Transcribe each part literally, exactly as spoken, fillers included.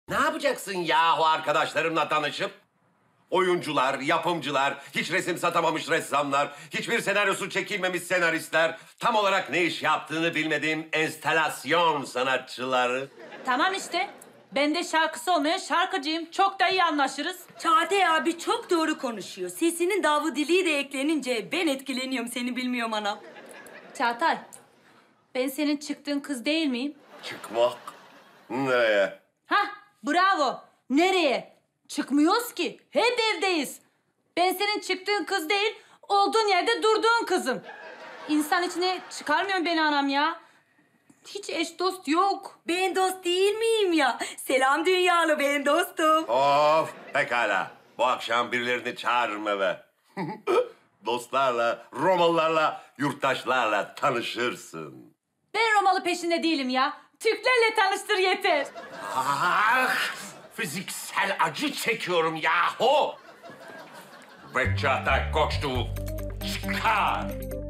Ne yapacaksın yahu arkadaşlarımla tanışıp? Oyuncular, yapımcılar, hiç resim satamamış ressamlar, hiçbir senaryosu çekilmemiş senaristler, tam olarak ne iş yaptığını bilmediğim enstalasyon sanatçıları. Tamam işte. Ben de şarkısı olmayan şarkıcıyım. Çok da iyi anlaşırız. Çağatay abi çok doğru konuşuyor. Sesinin davudiliği de eklenince ben etkileniyorum, seni bilmiyorum anam. Çağatay, ben senin çıktığın kız değil miyim? Çıkmak? Nereye? Hah, bravo. Nereye? Çıkmıyoruz ki. Hep evdeyiz. Ben senin çıktığın kız değil, olduğun yerde durduğun kızım. İnsan içine çıkarmıyor beni anam ya. Hiç eş dost yok. Ben dost değil miyim ya? Selam dünyalı, ben dostum. Of, pekala. Bu akşam birilerini çağırırım eve. Dostlarla, Romalılarla, yurttaşlarla tanışırsın. Ben Romalı peşinde değilim ya. Türklerle tanıştır yeter. Ah, fiziksel acı çekiyorum yahu. Ve Çağatay Koçtu çıkar.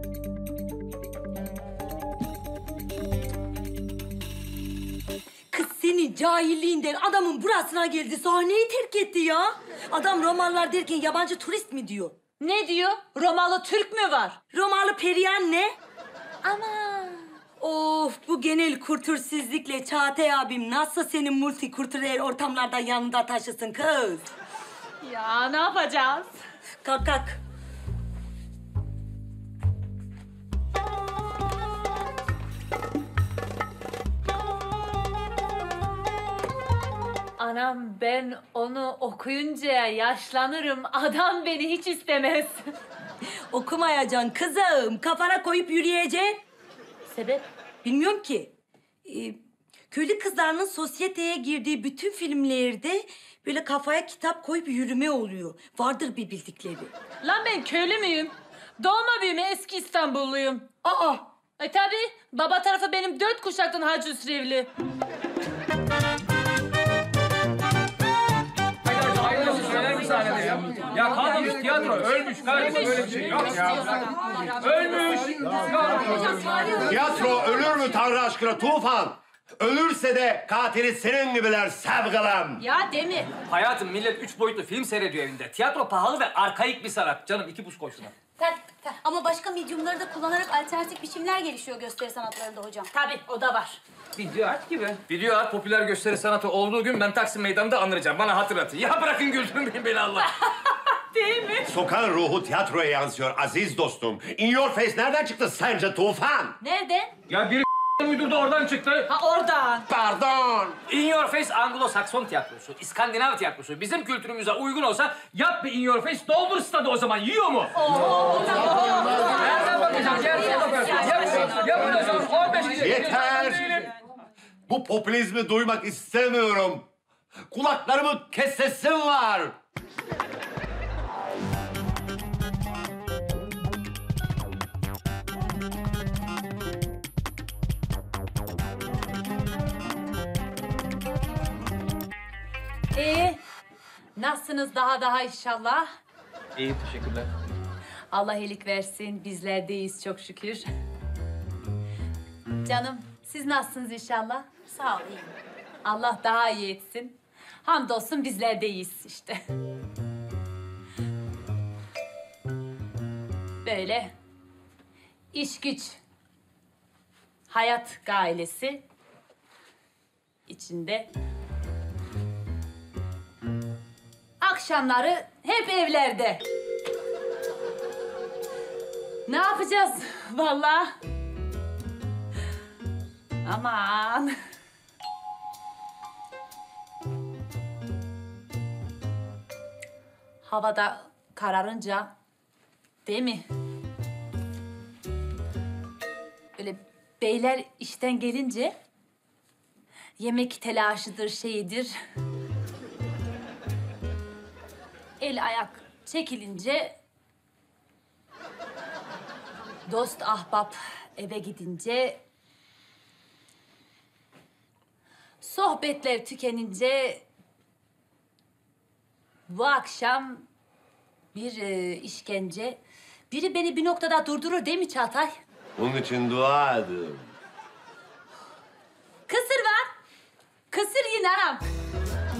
Kız senin cahilliğinden adamın burasına geldi, sahneyi terk etti ya. Adam Romalılar derken yabancı turist mi diyor? Ne diyor? Romalı Türk mü var? Romalı Periyan ne? Ama Of, bu genel kültürsüzlükle Çağatay abim nasıl senin multikültürel ortamlardan yanında taşısın kız? ya ne yapacağız? Kalk kalk. Anam ben onu okuyunca yaşlanırım. Adam beni hiç istemez. Okumayacaksın kızım. Kafana koyup yürüyeceksin. Sebep? Bilmiyorum ki. Ee, köylü kızlarının sosyeteye girdiği bütün filmlerde böyle kafaya kitap koyup yürüme oluyor. Vardır bir bildikleri. Lan ben köylü müyüm? Doğma büyüme eski İstanbulluyum. Aa! E tabi baba tarafı benim dört kuşaktan Hacı Hüsrevli. Söyler bir sahnede ya. Ya kalmamış tiyatro. Ölmüş kardeşim. Böyle bir şey yok ya. Ölmüş. Tiyatro ölür mü Tanrı aşkına Tufan? Ölürse de katili senin gibiler sevgilim. Ya Demir. Hayatım millet üç boyutlu film seyrediyor evinde. Tiyatro pahalı ve arkaik bir sanat. Canım iki buz koysuna. Tabii, tabii. Ama başka medyumları da kullanarak alternatif biçimler gelişiyor gösteri sanatlarında hocam. Tabii o da var. Video art gibi. Video art popüler gösteri sanatı olduğu gün ben Taksim Meydanı'nda anıracağım. Bana hatırlatın. Ya bırakın güldürmeyin beni Allah. Değil mi? Sokağın ruhu tiyatroya yansıyor aziz dostum. In your face nereden çıktı sence Tufan? Nerede? Ya biri uydurdu oradan çıktı. Ha oradan. Pardon. In Your Face Anglo-Sakson tiyatrosu, İskandinav tiyatrosu bizim kültürümüze uygun olsa yap bir In Your Face, doldur stadı o zaman. Yiyor mu? Nereden bakacağım? Gel, bakacağım. Yap, yapın o zaman. on beş kişi. Yeter. Bu popülizmi duymak istemiyorum. Kulaklarımı kesesim var. Ee, nasılsınız daha daha inşallah? İyi, teşekkürler. Allah iyilik versin. Bizler deyiz çok şükür. Canım, siz nasılsınız inşallah? Sağ ol, iyiyim. Allah daha iyi etsin. Hamdolsun bizler deyiz işte. Böyle iş güç, hayat gailesi içinde. Akşamları hep evlerde. Ne yapacağız vallahi? Aman. Havada kararınca, değil mi? Böyle beyler işten gelince yemek telaşıdır, şeyidir. El ayak çekilince, dost ahbap eve gidince, sohbetler tükenince bu akşam bir e, işkence. Biri beni bir noktada durdurur değil mi Çağatay? Bunun için dua edin. Kısır var. Kısır yine anam.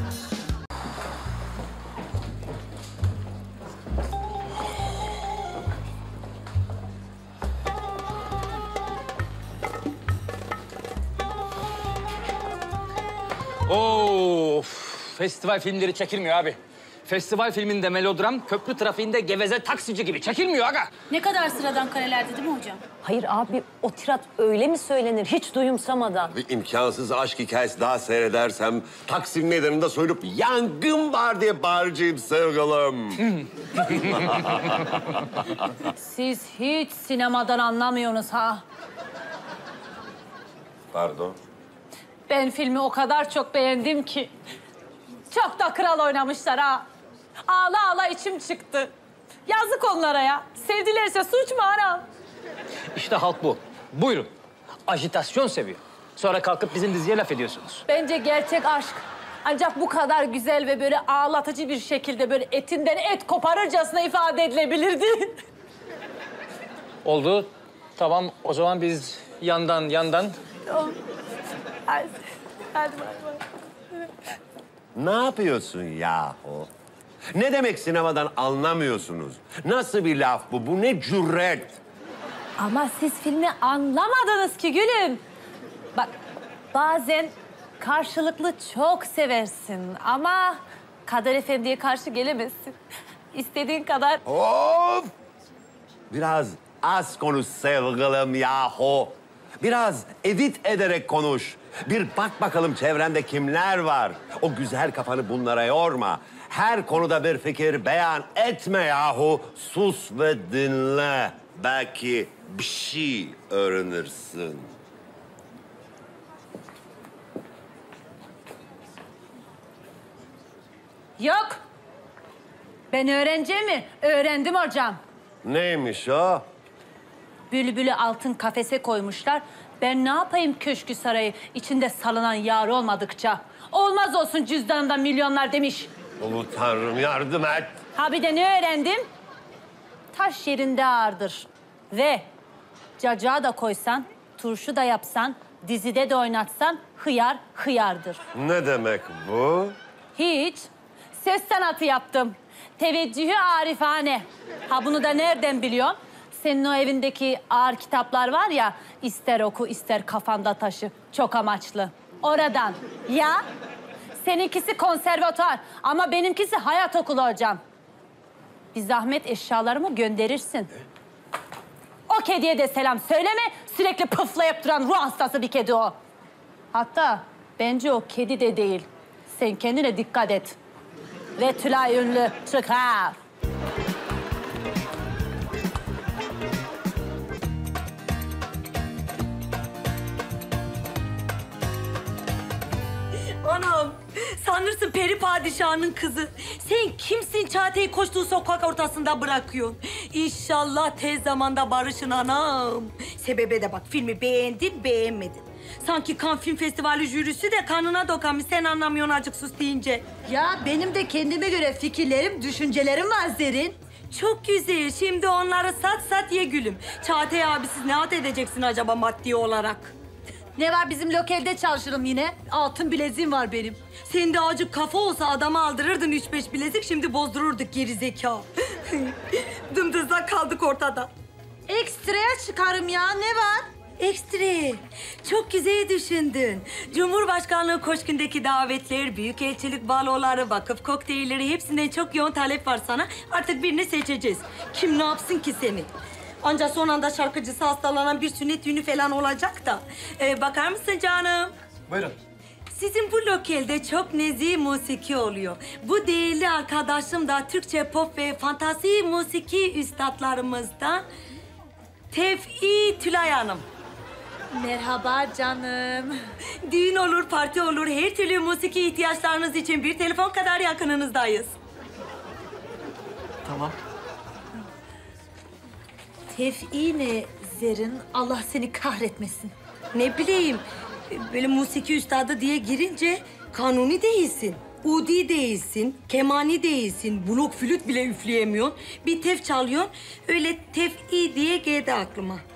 Of, festival filmleri çekilmiyor abi. Festival filminde melodram, köprü trafiğinde geveze taksici gibi çekilmiyor aga. Ne kadar sıradan karelerdi değil mi hocam? Hayır abi, o tirat öyle mi söylenir hiç duyumsamadan? Bir imkansız aşk hikayesi daha seyredersem Taksim Meydanı'nda soyunup yangın var diye bağıracağım sevgilim. Siz hiç sinemadan anlamıyorsunuz ha. Pardon. Ben filmi o kadar çok beğendim ki. Çok da kral oynamışlar ha. Ağla ağla içim çıktı. Yazık onlara ya. Sevdilerse suç mu anam? İşte halk bu. Buyurun. Ajitasyon seviyor. Sonra kalkıp bizim diziye laf ediyorsunuz. Bence gerçek aşk ancak bu kadar güzel ve böyle ağlatıcı bir şekilde böyle etinden et koparırcasına ifade edilebilirdi. Oldu. Tamam, o zaman biz yandan yandan... Hadi, hadi bay bay. Ne yapıyorsun yahu? Ne demek sinemadan anlamıyorsunuz? Nasıl bir laf bu? Bu ne cüret? Ama siz filmi anlamadınız ki gülüm. Bak bazen karşılıklı çok seversin ama Kader Efendi'ye karşı gelemezsin. İstediğin kadar... Of! Biraz az konuş sevgilim yahu. Biraz edit ederek konuş. Bir bak bakalım çevrende kimler var. O güzel kafanı bunlara yorma. Her konuda bir fikir beyan etme yahu. Sus ve dinle. Belki bir şey öğrenirsin. Yok. Ben öğreneceğimi öğrendim hocam. Neymiş o? Bülbülü altın kafese koymuşlar. Ben ne yapayım köşkü sarayı içinde salınan yar olmadıkça? Olmaz olsun cüzdanımda milyonlar demiş. Ulu Tanrım yardım et. Ha bir de ne öğrendim? Taş yerinde ağırdır. Ve cacığa da koysan, turşu da yapsan, dizide de oynatsan hıyar hıyardır. Ne demek bu? Hiç. Söz sanatı yaptım. Teveccühü arifane. Ha bunu da nereden biliyorsun? Senin o evindeki ağır kitaplar var ya, ister oku ister kafanda taşı. Çok amaçlı. Oradan. Ya? Seninkisi konservatuar ama benimkisi hayat okulu hocam. Bir zahmet eşyalarımı gönderirsin. O kediye de selam söyleme. Sürekli pıflayıp duran ruh hastası bir kedi o. Hatta bence o kedi de değil. Sen kendine dikkat et. Ve Tülay ünlü çıkar. Anam, sanırsın peri padişahının kızı. Sen kimsin Çağatay'ı koştuğu sokak ortasında bırakıyorsun? İnşallah tez zamanda barışın anam. Sebebe de bak, filmi beğendin, beğenmedin. Sanki Cannes Film Festivali jürisi de kanına dokanmış. Sen anlamıyorsun acık sus deyince. Ya benim de kendime göre fikirlerim, düşüncelerim var Zerrin. Çok güzel. Şimdi onları sat sat ye gülüm. Çağatay abi siz ne at edeceksin acaba maddi olarak? Ne var bizim lokalde çalışırım yine. Altın bileziğim var benim. Senin de acık kafa olsa adama aldırırdın üç beş bilezik, şimdi bozdururduk geri zeka. Dımdızlak kaldık ortada. Ekstraya çıkarım ya, ne var? Ekstra. Çok güzel düşündün. Cumhurbaşkanlığı Koşkun'daki davetler, büyükelçilik baloları, vakıf kokteylleri hepsinden çok yoğun talep var sana. Artık birini seçeceğiz. Kim ne yapsın ki seni? Ancak son anda şarkıcısı hastalanan bir sünnet düğünü falan olacak da. Ee, bakar mısın canım? Buyurun. Sizin bu lokalde çok nezih musiki oluyor. Bu değerli arkadaşım da Türkçe pop ve fantasi musiki üstadlarımızdan Tevfi Tülay Hanım. Merhaba canım. Düğün olur, parti olur, her türlü musiki ihtiyaçlarınız için bir telefon kadar yakınınızdayız. Tamam. Tev'i ne Zerrin? Allah seni kahretmesin. Ne bileyim, böyle musiki üstadı diye girince kanuni değilsin. Udi değilsin, kemani değilsin, blok flüt bile üfleyemiyorsun. Bir tef çalıyorsun, öyle tef'i diye geldi aklıma.